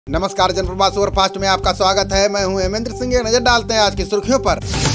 नमस्कार, जनप्रवास सुपरफास्ट में आपका स्वागत है। मैं हूं हेमेंद्र सिंह। नजर डालते हैं आज की सुर्खियों पर।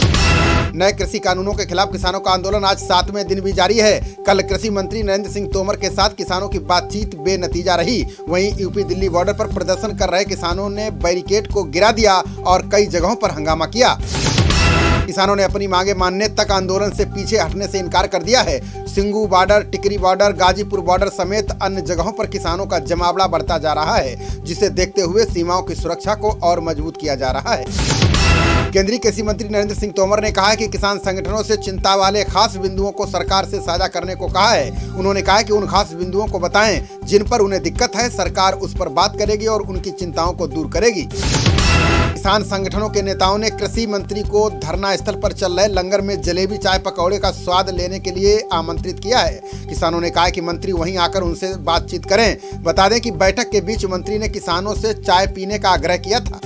नए कृषि कानूनों के खिलाफ किसानों का आंदोलन आज 7वें दिन भी जारी है। कल कृषि मंत्री नरेंद्र सिंह तोमर के साथ किसानों की बातचीत बेनतीजा रही। वहीं यूपी दिल्ली बॉर्डर पर प्रदर्शन कर रहे किसानों ने बैरिकेड को गिरा दिया और कई जगहों पर हंगामा किया। किसानों ने अपनी मांगे मानने तक आंदोलन से पीछे हटने से इनकार कर दिया है। Singhu border, Tikri border, Ghazipur border समेत अन्य जगहों पर किसानों का जमावड़ा बढ़ता जा रहा है, जिसे देखते हुए सीमाओं की सुरक्षा को और मजबूत किया जा रहा है। केंद्रीय कृषि मंत्री नरेंद्र सिंह तोमर ने कहा है कि किसान संगठनों से चिंता वाले खास बिंदुओं को सरकार से साझा करने को कहा है। उन्होंने कहा है कि उन खास बिंदुओं को बताएं जिन पर उन्हें दिक्कत है। सरकार उस पर बात करेगी और उनकी चिंताओं को दूर करेगी। किसान संगठनों के नेताओं ने कृषि मंत्री को धरना स्थल पर चल रहे लंगर में जलेबी चाय पकौड़े का स्वाद लेने के लिए आमंत्रित किया है। किसानों ने कहा कि मंत्री वहीं आकर उनसे बातचीत करें। बता दें कि बैठक के बीच मंत्री ने किसानों से चाय पीने का आग्रह किया था।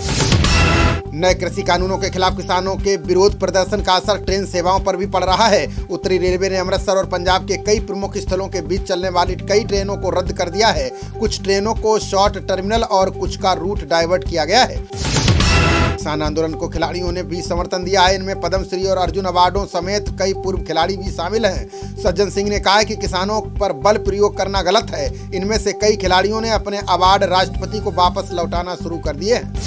नए कृषि कानूनों के खिलाफ किसानों के विरोध प्रदर्शन का असर ट्रेन सेवाओं पर भी पड़ रहा है। उत्तरी रेलवे ने अमृतसर और पंजाब के कई प्रमुख स्थलों के बीच चलने वाली कई ट्रेनों को रद्द कर दिया है। कुछ ट्रेनों को शॉर्ट टर्मिनल और कुछ का रूट डाइवर्ट किया गया है। किसान आंदोलन को खिलाड़ियों ने भी समर्थन दिया है। इनमें पद्मश्री और अर्जुन अवार्डों समेत कई पूर्व खिलाड़ी भी शामिल हैं। सज्जन सिंह ने कहा है कि किसानों पर बल प्रयोग करना गलत है। इनमें से कई खिलाड़ियों ने अपने अवार्ड राष्ट्रपति को वापस लौटाना शुरू कर दिए हैं।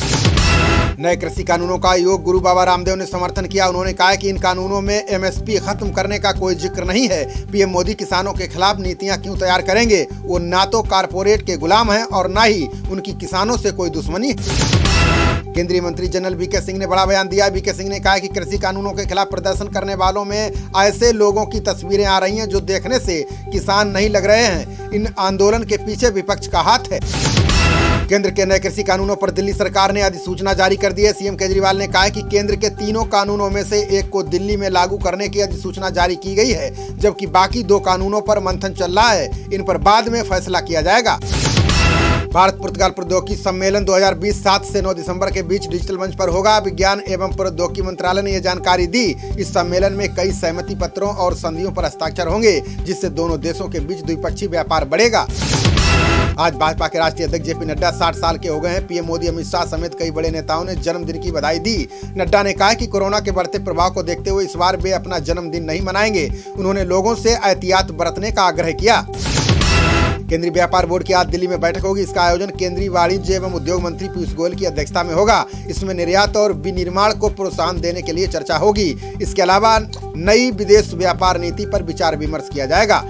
नए कृषि कानूनों का योग गुरु बाबा रामदेव ने समर्थन किया। उन्होंने कहा कि इन कानूनों में एमएसपी खत्म करने का कोई जिक्र नहीं है। पीएम मोदी किसानों के खिलाफ नीतियां क्यों तैयार करेंगे? वो ना तो कारपोरेट के गुलाम हैं और ना ही उनकी किसानों से कोई दुश्मनी है। केंद्रीय मंत्री जनरल वीके सिंह ने बड़ा बयान दिया। वीके सिंह ने कहा कि कृषि कानूनों के खिलाफ प्रदर्शन करने वालों में ऐसे लोगों की तस्वीरें आ रही हैं जो देखने से किसान नहीं लग रहे हैं। इन आंदोलन के पीछे विपक्ष का हाथ है। केंद्र के नए कृषि कानूनों पर दिल्ली सरकार ने अधिसूचना जारी कर दी है। सीएम केजरीवाल ने कहा है कि केंद्र के तीनों कानूनों में से एक को दिल्ली में लागू करने की अधिसूचना जारी की गई है, जबकि बाकी 2 कानूनों पर मंथन चल रहा है। इन पर बाद में फैसला किया जाएगा। भारत पुर्तगाल प्रौद्योगिकी सम्मेलन 2020 7 से 9 दिसंबर के बीच डिजिटल मंच पर होगा। विज्ञान एवं प्रौद्योगिकी मंत्रालय ने यह जानकारी दी। इस सम्मेलन में कई सहमति पत्रों और संधियों पर हस्ताक्षर होंगे, जिससे दोनों देशों के बीच द्विपक्षीय व्यापार बढ़ेगा। आज भाजपा के राष्ट्रीय अध्यक्ष जेपी नड्डा 60 साल के हो गए हैं। पीएम मोदी, अमित शाह समेत कई बड़े नेताओं ने जन्मदिन की बधाई दी। नड्डा ने कहा कि कोरोना के बढ़ते प्रभाव को देखते हुए इस बार वे अपना जन्मदिन नहीं मनाएंगे। उन्होंने लोगों से एहतियात बरतने का आग्रह किया। केंद्रीय व्यापार बोर्ड की आज दिल्ली में बैठक होगी। इसका आयोजन केंद्रीय वाणिज्य एवं उद्योग मंत्री पीयूष गोयल की अध्यक्षता में होगा। इसमें निर्यात और विनिर्माण को प्रोत्साहन देने के लिए चर्चा होगी। इसके अलावा नई विदेश व्यापार नीति पर विचार विमर्श किया जाएगा।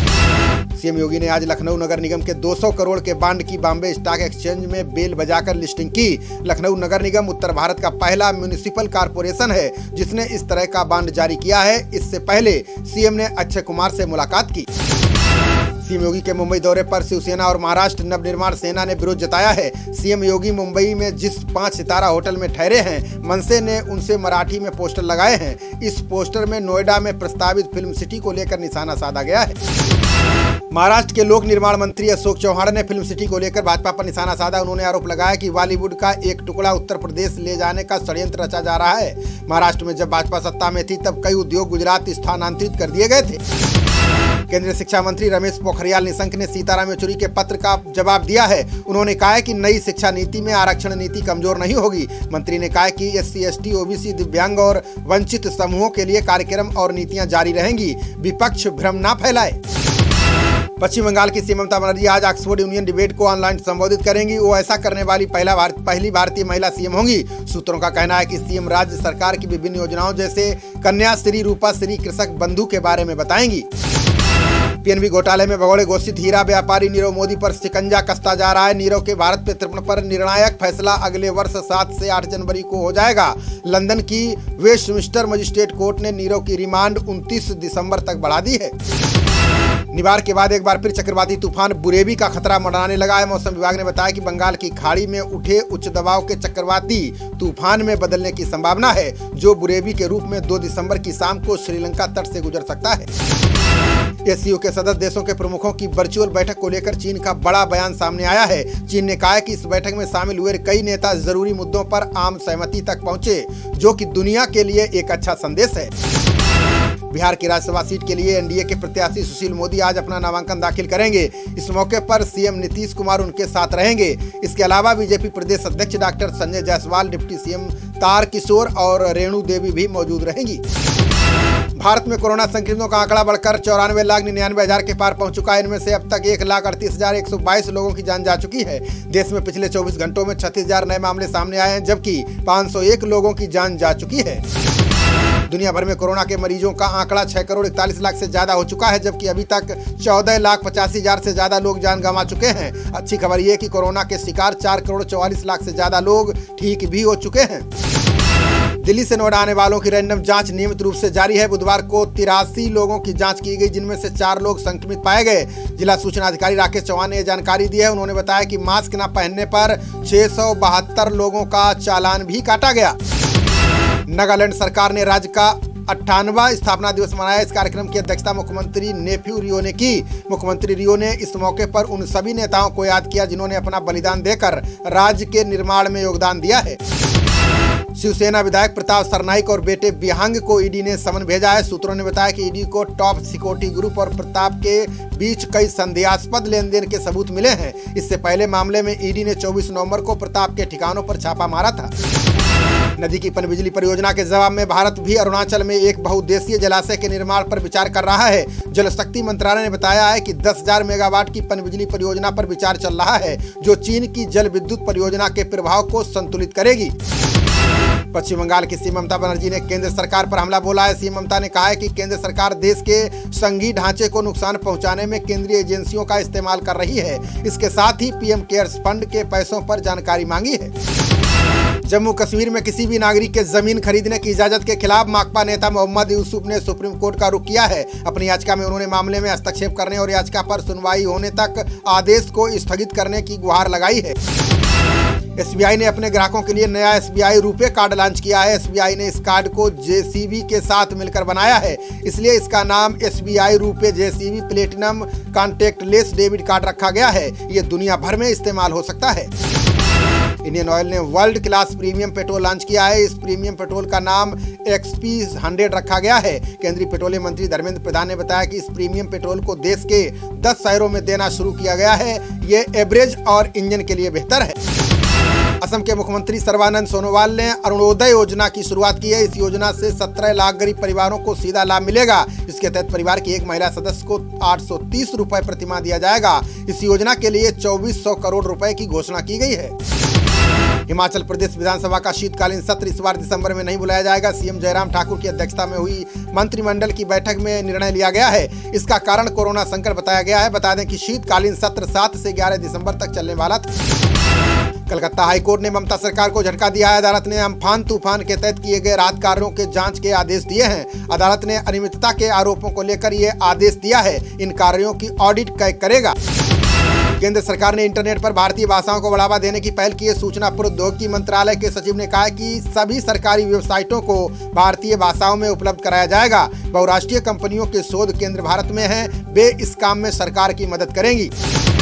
सीएम योगी ने आज लखनऊ नगर निगम के 200 करोड़ के बांड की बॉम्बे स्टॉक एक्सचेंज में बेल बजाकर लिस्टिंग की। लखनऊ नगर निगम उत्तर भारत का पहला म्युनिसिपल कॉर्पोरेशन है जिसने इस तरह का बांड जारी किया है। इससे पहले सीएम ने अक्षय कुमार से मुलाकात की। सीएम योगी के मुंबई दौरे पर शिवसेना और महाराष्ट्र नवनिर्माण सेना ने विरोध जताया है। सीएम योगी मुंबई में जिस 5 सितारा होटल में ठहरे हैं, मनसे ने उनसे मराठी में पोस्टर लगाए हैं। इस पोस्टर में नोएडा में प्रस्तावित फिल्म सिटी को लेकर निशाना साधा गया है। महाराष्ट्र के लोक निर्माण मंत्री अशोक चौहान ने फिल्म सिटी को लेकर भाजपा पर निशाना साधा। उन्होंने आरोप लगाया कि बॉलीवुड का एक टुकड़ा उत्तर प्रदेश ले जाने का षड्यंत्र रचा जा रहा है। महाराष्ट्र में जब भाजपा सत्ता में थी तब कई उद्योग गुजरात स्थानांतरित कर दिए गए थे। केंद्रीय शिक्षा मंत्री रमेश पोखरियाल निशंक ने सीताराम येचुरी के पत्र का जवाब दिया है। उन्होंने कहा है कि नई शिक्षा नीति में आरक्षण नीति कमजोर नहीं होगी। मंत्री ने कहा कि SC, ST, OBC, दिव्यांग और वंचित समूहों के लिए कार्यक्रम और नीतियां जारी रहेंगी। विपक्ष भ्रम ना फैलाए। पश्चिम बंगाल की सीएम ममता बनर्जी आज ऑक्सफोर्ड यूनियन डिबेट को ऑनलाइन संबोधित करेंगी। वो ऐसा करने वाली पहली भारतीय महिला सीएम होंगी। सूत्रों का कहना है कि सीएम राज्य सरकार की विभिन्न योजनाओं जैसे कन्याश्री, रूपाश्री, कृषक बंधु के बारे में बताएंगी। पीएनबी घोटाले में भगोड़े घोषित हीरा व्यापारी नीरव मोदी पर शिकंजा कसता जा रहा है। नीरव के भारत प्रत्यर्पण पर निर्णायक फैसला अगले वर्ष 7 से 8 जनवरी को हो जाएगा। लंदन की वेस्टमिंस्टर मजिस्ट्रेट कोर्ट ने नीरव की रिमांड 29 दिसंबर तक बढ़ा दी है। निवार के बाद एक बार फिर चक्रवाती तूफान बुरेवी का खतरा मंडराने लगा है। मौसम विभाग ने बताया कि बंगाल की खाड़ी में उठे उच्च दबाव के चक्रवाती तूफान में बदलने की संभावना है, जो बुरेवी के रूप में 2 दिसंबर की शाम को श्रीलंका तट से गुजर सकता है। एससीओ के सदस्य देशों के प्रमुखों की वर्चुअल बैठक को लेकर चीन का बड़ा बयान सामने आया है। चीन ने कहा है कि इस बैठक में शामिल हुए कई नेता जरूरी मुद्दों पर आम सहमति तक पहुंचे, जो कि दुनिया के लिए एक अच्छा संदेश है। बिहार की राज्यसभा सीट के लिए एनडीए के प्रत्याशी सुशील मोदी आज अपना नामांकन दाखिल करेंगे। इस मौके पर सीएम नीतीश कुमार उनके साथ रहेंगे। इसके अलावा बीजेपी प्रदेश अध्यक्ष doctor Sanjay Jaiswal, deputy CM Tarkishore और रेणु देवी भी मौजूद रहेंगी। भारत में कोरोना संक्रमितों का आंकड़ा बढ़कर 94,99,000 के पार पहुंच चुका है। इनमें से अब तक 1,38,122 लोगों की जान जा चुकी है। देश में पिछले 24 घंटों में 36,000 नए मामले सामने आए हैं, जबकि 501 लोगों की जान जा चुकी है। दुनिया भर में कोरोना के मरीजों का आंकड़ा 6,41,00,000 से ज्यादा हो चुका है, जबकि अभी तक 14,85,000 से ज्यादा लोग जान गंवा चुके हैं। अच्छी खबर यह कि कोरोना के शिकार 4,44,00,000 से ज्यादा लोग ठीक भी हो चुके हैं। दिल्ली से नोएडा आने वालों की रैंडम जांच नियमित रूप से जारी है। बुधवार को 83 लोगों की जांच की गई, जिनमें से 4 लोग संक्रमित पाए गए। जिला सूचना अधिकारी राकेश चौहान ने यह जानकारी दी है। उन्होंने बताया कि मास्क न पहनने पर 672 लोगों का चालान भी काटा गया। नागालैंड सरकार ने राज्य का 98वां स्थापना दिवस मनाया। इस कार्यक्रम की अध्यक्षता मुख्यमंत्री नेफ्यू रियो ने की। मुख्यमंत्री रियो ने इस मौके पर उन सभी नेताओं को याद किया जिन्होंने अपना बलिदान देकर राज्य के निर्माण में योगदान दिया है। शिवसेना विधायक प्रताप सरनाईक और बेटे विहंग को ईडी ने समन भेजा है। सूत्रों ने बताया कि ईडी को टॉप सिक्योरिटी ग्रुप और प्रताप के बीच कई संदेहास्पद लेनदेन के सबूत मिले हैं। इससे पहले मामले में ईडी ने 24 नवंबर को प्रताप के ठिकानों पर छापा मारा था। नदी की पनबिजली परियोजना के जवाब में भारत भी अरुणाचल में एक बहुउद्देशीय जलाशय के निर्माण पर विचार कर रहा है। जल शक्ति मंत्रालय ने बताया है कि 10,000 मेगावाट की पनबिजली परियोजना पर विचार चल रहा है, जो चीन की जल विद्युत परियोजना के प्रभाव को संतुलित करेगी। पश्चिम बंगाल की सीएम ममता बनर्जी ने केंद्र सरकार पर हमला बोला है। सीएम ममता ने कहा है कि केंद्र सरकार देश के संघीय ढांचे को नुकसान पहुंचाने में केंद्रीय एजेंसियों का इस्तेमाल कर रही है। इसके साथ ही पीएम केयर्स फंड के पैसों पर जानकारी मांगी है। जम्मू कश्मीर में किसी भी नागरिक के जमीन खरीदने की इजाजत के खिलाफ माकपा नेता मोहम्मद यूसुफ ने सुप्रीम कोर्ट का रुख किया है। अपनी याचिका में उन्होंने मामले में हस्तक्षेप करने और याचिका पर सुनवाई होने तक आदेश को स्थगित करने की गुहार लगाई है। एसबीआई ने अपने ग्राहकों के लिए नया एसबीआई रुपे कार्ड लॉन्च किया है। एसबीआई ने इस कार्ड को जेसीबी के साथ मिलकर बनाया है, इसलिए इसका नाम SBI RuPay JCB platinum contactless debit card रखा गया है। ये दुनिया भर में इस्तेमाल हो सकता है। इंडियन ऑयल ने world class premium petrol launch किया है। इस प्रीमियम पेट्रोल का नाम XP 100 रखा गया है। केंद्रीय पेट्रोलियम मंत्री धर्मेंद्र प्रधान ने बताया कि इस प्रीमियम पेट्रोल को देश के 10 शहरों में देना शुरू किया गया है। ये एवरेज और इंजन के लिए बेहतर है। असम के मुख्यमंत्री सर्बानंद सोनोवाल ने अरुणोदय योजना की शुरुआत की है। इस योजना से 17 लाख गरीब परिवारों को सीधा लाभ मिलेगा। इसके तहत परिवार की एक महिला सदस्य को 830 रुपए प्रतिमाह दिया जाएगा। इस योजना के लिए 2400 करोड़ रुपए की घोषणा की गई है। हिमाचल प्रदेश विधानसभा का शीतकालीन सत्र इस बार दिसंबर में नहीं बुलाया जाएगा। सीएम जयराम ठाकुर की अध्यक्षता में हुई मंत्रिमंडल की बैठक में निर्णय लिया गया है। इसका कारण कोरोना संकट बताया गया है। बता दें कि शीतकालीन सत्र 7 से 11 दिसंबर तक चलने वाला था। कलकत्ता हाईकोर्ट ने ममता सरकार को झटका दिया है। अदालत ने अम्फान तूफान के तहत किए गए राहत कार्यों के जांच के आदेश दिए हैं। अदालत ने अनियमितता के आरोपों को लेकर ये आदेश दिया है। इन कार्यों की ऑडिट करेगा। केंद्र सरकार ने इंटरनेट पर भारतीय भाषाओं को बढ़ावा देने की पहल की है। सूचना प्रौद्योगिकी मंत्रालय के सचिव ने कहा कि सभी सरकारी वेबसाइटों को भारतीय भाषाओं में उपलब्ध कराया जाएगा। बहुराष्ट्रीय कंपनियों के शोध केंद्र भारत में हैं, वे इस काम में सरकार की मदद करेंगी।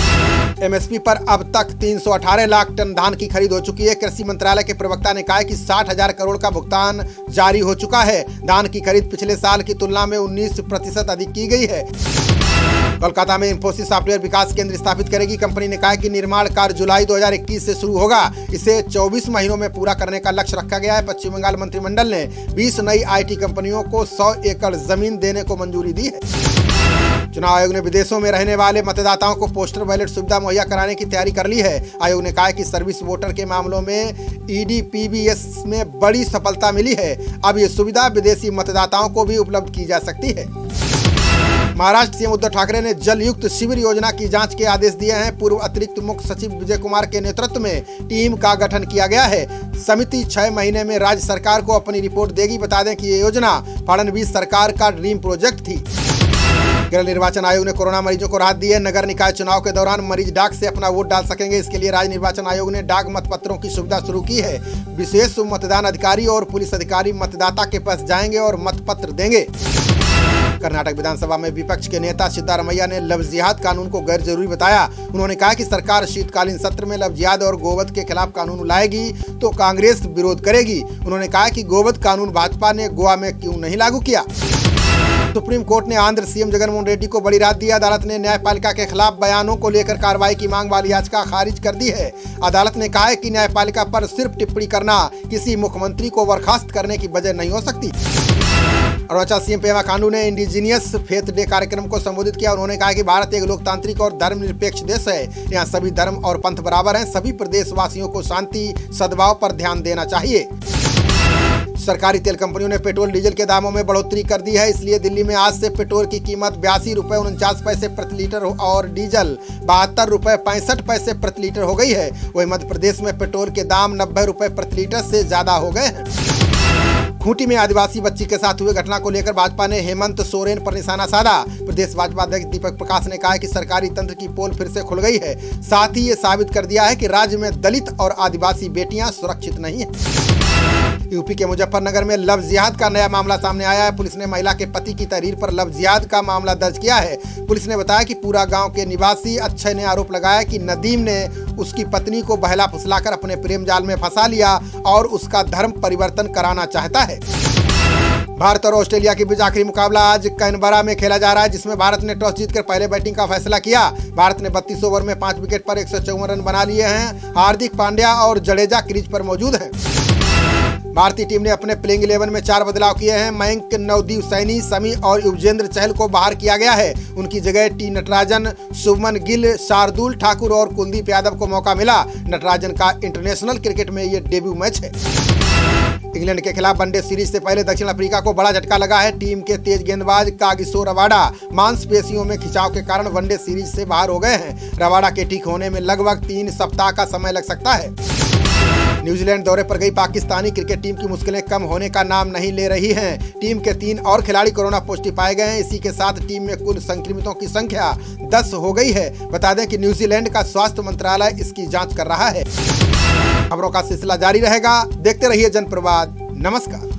एमएसपी पर अब तक 318 लाख टन धान की खरीद हो चुकी है। कृषि मंत्रालय के प्रवक्ता ने कहा कि 60,000 करोड़ का भुगतान जारी हो चुका है। धान की खरीद पिछले साल की तुलना में 19% अधिक की गई है। कोलकाता में इंफोसिस सॉफ्टवेयर विकास केंद्र स्थापित करेगी। कंपनी ने कहा कि निर्माण कार्य जुलाई 2021 से शुरू होगा। इसे 24 महीनों में पूरा करने का लक्ष्य रखा गया है। पश्चिम बंगाल मंत्रिमंडल ने 20 नई IT कंपनियों को 100 एकड़ जमीन देने को मंजूरी दी है। चुनाव आयोग ने विदेशों में रहने वाले मतदाताओं को पोस्टल बैलेट सुविधा मुहैया कराने की तैयारी कर ली है। आयोग ने कहा कि सर्विस वोटर के मामलों में EDPBS में बड़ी सफलता मिली है। अब ये सुविधा विदेशी मतदाताओं को भी उपलब्ध की जा सकती है। महाराष्ट्र सीएम उद्धव ठाकरे ने जल युक्त शिविर योजना की जांच के आदेश दिए हैं। पूर्व अतिरिक्त मुख्य सचिव विजय कुमार के नेतृत्व में टीम का गठन किया गया है। समिति 6 महीने में राज्य सरकार को अपनी रिपोर्ट देगी। बता दें कि ये योजना फडणवीस सरकार का ड्रीम प्रोजेक्ट थी। केरल निर्वाचन आयोग ने कोरोना मरीजों को राहत दी है। नगर निकाय चुनाव के दौरान मरीज डाक से अपना वोट डाल सकेंगे। इसके लिए राज्य निर्वाचन आयोग ने डाक मतपत्रों की सुविधा शुरू की है। विशेष मतदान अधिकारी और पुलिस अधिकारी मतदाता के पास जाएंगे और मतपत्र देंगे। कर्नाटक विधानसभा में विपक्ष के नेता सिद्धारमैया ने लव जिहाद कानून को गैर जरूरी बताया। उन्होंने कहा कि सरकार शीतकालीन सत्र में लव जिहाद और गोवध के खिलाफ कानून लाएगी तो कांग्रेस विरोध करेगी। उन्होंने कहा कि गोवध कानून भाजपा ने गोवा में क्यों नहीं लागू किया। सुप्रीम कोर्ट ने आंध्र सीएम जगनमोहन रेड्डी को बड़ी राहत दी। अदालत ने न्यायपालिका के खिलाफ बयानों को लेकर कार्रवाई की मांग वाली याचिका खारिज कर दी है। अदालत ने कहा है कि न्यायपालिका पर सिर्फ टिप्पणी करना किसी मुख्यमंत्री को बर्खास्त करने की वजह नहीं हो सकती। अरुणाचल सीएम पेमा खांडू ने इंडिजीनियस फेथ डे कार्यक्रम को संबोधित किया। उन्होंने कहा कि भारत एक लोकतांत्रिक और धर्मनिरपेक्ष देश है। यहाँ सभी धर्म और पंथ बराबर हैं। सभी प्रदेशवासियों को शांति सद्भाव पर ध्यान देना चाहिए। सरकारी तेल कंपनियों ने पेट्रोल डीजल के दामों में बढ़ोतरी कर दी है। इसलिए दिल्ली में आज से पेट्रोल की कीमत 82 रुपये 49 पैसे प्रति लीटर और डीजल 72 रुपये 65 पैसे प्रति लीटर हो गई है। वहीं मध्य प्रदेश में पेट्रोल के दाम 90 रुपये प्रति लीटर से ज्यादा हो गए हैं। खूंटी में आदिवासी बच्ची के साथ हुए घटना को लेकर भाजपा ने हेमंत सोरेन पर निशाना साधा। प्रदेश भाजपा अध्यक्ष दीपक प्रकाश ने कहा है कि सरकारी तंत्र की पोल फिर से खुल गई है। साथ ही ये साबित कर दिया है कि राज्य में दलित और आदिवासी बेटियां सुरक्षित नहीं है। यूपी के मुजफ्फरनगर में लव जिहाद का नया मामला सामने आया है। पुलिस ने महिला के पति की तहरीर पर लव जिहाद का मामला दर्ज किया है। पुलिस ने बताया कि पूरा गांव के निवासी अक्षय ने आरोप लगाया कि नदीम ने उसकी पत्नी को बहला फुसलाकर अपने प्रेम जाल में फंसा लिया और उसका धर्म परिवर्तन कराना चाहता है। भारत और ऑस्ट्रेलिया के बीच आखिरी मुकाबला आज कैनबरा में खेला जा रहा है, जिसमें भारत ने टॉस जीतकर पहले बैटिंग का फैसला किया। भारत ने 32 ओवर में 5 विकेट पर 154 रन बना लिए हैं। हार्दिक पांड्या और जडेजा क्रीज पर मौजूद हैं। भारतीय टीम ने अपने प्लेइंग 11 में 4 बदलाव किए हैं। मयंक, नवदीप सैनी, शमी और युजवेंद्र चहल को बाहर किया गया है। उनकी जगह टी नटराजन, शुभमन गिल, शार्दुल ठाकुर और कुलदीप यादव को मौका मिला। नटराजन का इंटरनेशनल क्रिकेट में ये डेब्यू मैच है। इंग्लैंड के खिलाफ वनडे सीरीज से पहले दक्षिण अफ्रीका को बड़ा झटका लगा है। टीम के तेज गेंदबाज कागिसो रबाडा मांसपेशियों में खिंचाव के कारण वनडे सीरीज से बाहर हो गए हैं। रबाडा के ठीक होने में लगभग 3 सप्ताह का समय लग सकता है। न्यूजीलैंड दौरे पर गई पाकिस्तानी क्रिकेट टीम की मुश्किलें कम होने का नाम नहीं ले रही हैं। टीम के 3 और खिलाड़ी कोरोना पॉजिटिव पाए गए हैं। इसी के साथ टीम में कुल संक्रमितों की संख्या 10 हो गई है। बता दें कि न्यूजीलैंड का स्वास्थ्य मंत्रालय इसकी जांच कर रहा है। खबरों का सिलसिला जारी रहेगा। देखते रहिए जनप्रवाद। नमस्कार।